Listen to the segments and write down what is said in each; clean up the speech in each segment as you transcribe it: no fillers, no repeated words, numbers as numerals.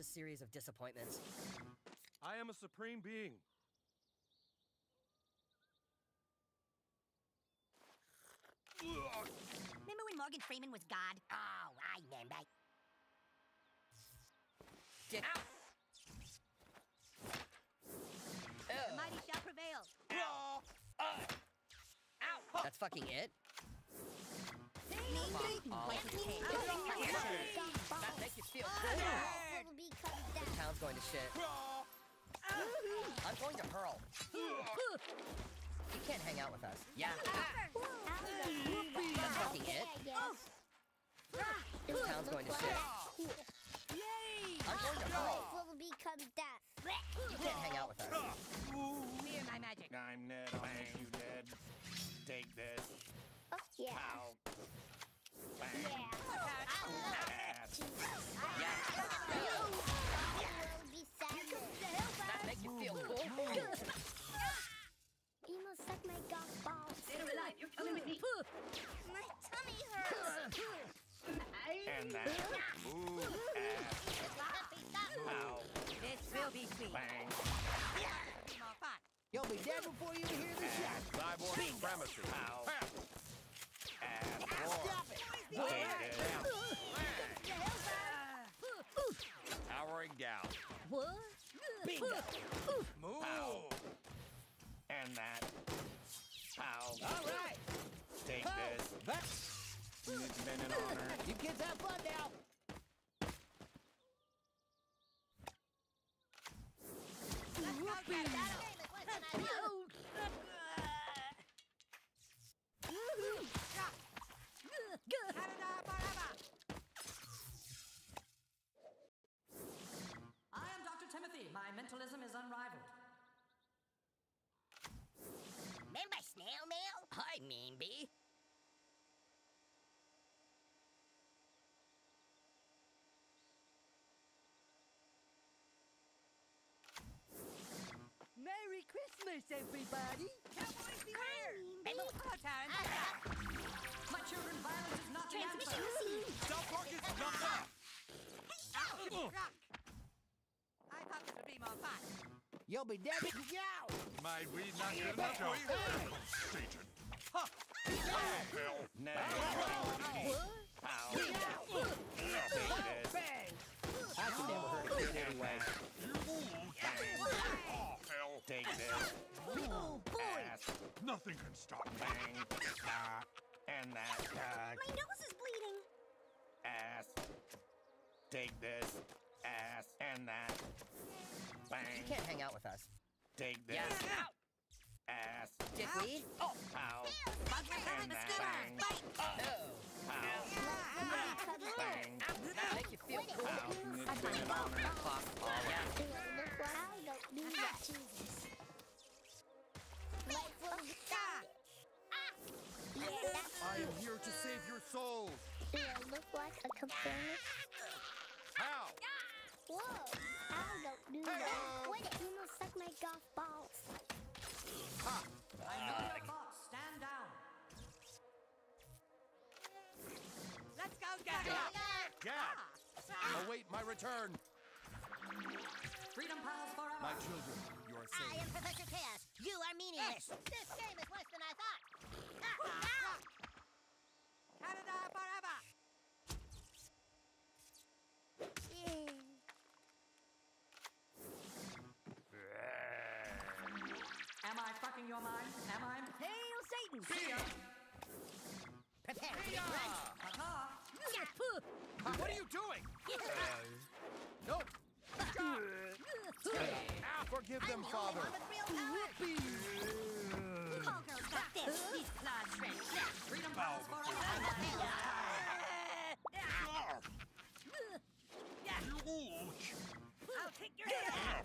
a series of disappointments. I am a supreme being. Remember when Morgan Freeman was God? Oh, I remember. Get out! The mighty shall prevail. Ow! That's fucking it? That makes you feel cool. The town's going to shit. I'm going to hurl. You can't hang out with us. Yeah. That's fucking it. The town's going to shit. I'm going to hurl. Will become death. You can't hang out with us. Me and my magic. I'm Ned, I'll make you dead. Take this. Oh, yeah. Pow. Bang. Yeah. Ass. Will be sadness. That makes you feel cool. You must suck my golf balls. Dead or alive, you're coming with me. My tummy hurts. And that. Ooh. Ass. Pow. This will be sweet. Bang. More fun. You'll be dead before you hear the shot. Cyborg supremacy. Pow. Ass. Stop it! Take this. Towering gal. Bingo! Move. Pow. And that. Pow. All right! Take this. It's been an honor. You kids have fun now! I am Dr. Timothy. My mentalism is unrivaled. Remember Snail Mail? Hi, Mean Bee. Merry Christmas, everybody! Cowboys beware! Remember Hello, Terrence. My children, violence is not the Transmission answer. received. South is not that. I thought this would be more fun. You'll be dead if you out! Might we not get enough for you? Satan. Ha! Hell. Ned. Pow. Take this. Bang! I can never hurt a kid anyway. Oh, hell. Take this. Oh, boy. Ass. Nothing can stop me. Bang. And that. My nose is bleeding. Ass. Take this. Ass. And that. You Bang. can't hang out with us. Take this. Yeah. Ass. Dickweed? Oh, Pow. Bug my head And with the that. skimmer. Bang. Fight. Pow. Bang. that make you feel cool. Pow. It's been an honor. Fuck all I that. don't do that. Jesus. Life will be sad. Yeah, that's I am here to save your souls. Do I look like a confirmer? How? Whoa! I don't do that. Quit it! You must suck my golf balls. I know your thoughts. Stand down. Let's go, Gabby. Gab. Await my return. Freedom pals forever. My children, you are I safe. am Professor Chaos. You are meaningless. This game is worse than I thought. Canada forever. Am I fucking your mind? Am I? Hail Satan. Prepare to be Ta-ta. What are you doing? Nope. Forgive them, Father. Call girls got this. These claws shred. Freedom pals forever. I'll take your head off.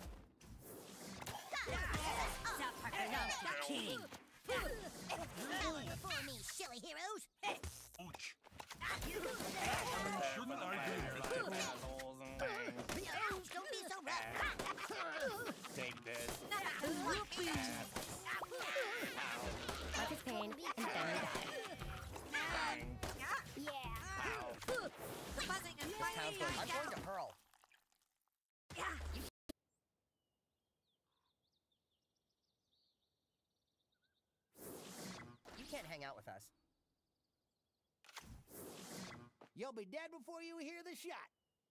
South Park announced the king. Before me, silly heroes. Shouldn't I be here? Assholes and bang. Don't be so rough. Take this. Whoopee. out with us. You'll be dead before you hear the shot.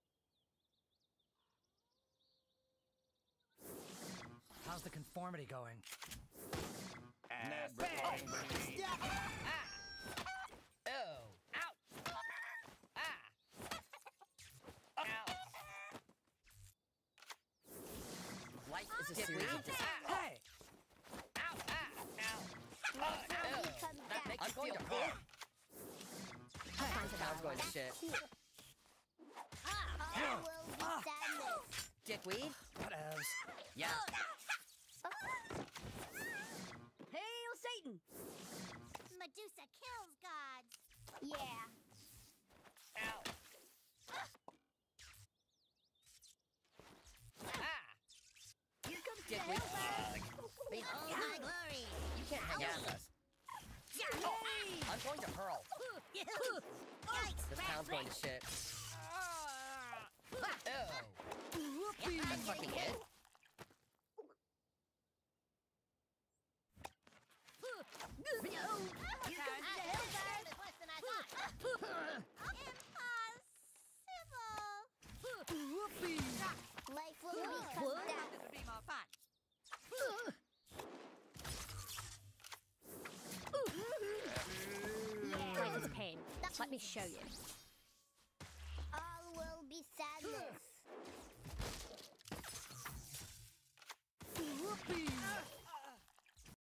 How's the conformity going? Reporting for me. Oh! Ouch! Ah! Ow! Life is a series of Hey! Ow! Ah! Ow! Life will Ew. become That dark. makes you feel good. Town's going to shit. All will be sadness. Dickweed? Whatevs. Yeah. Hail Satan! Medusa kills gods. Yeah. Ow! Ah! Here comes the Dickweed. hellfire! Behold, My glory! you can't hang out with us. I'm going to hurl. Yikes! This town's going to shit. Oh! That's fucking it. Here comes the hellfire! Worse than I thought. Impossible. Life will become dark. This would be more fun. Yeah. Life is a pain. Let me show you.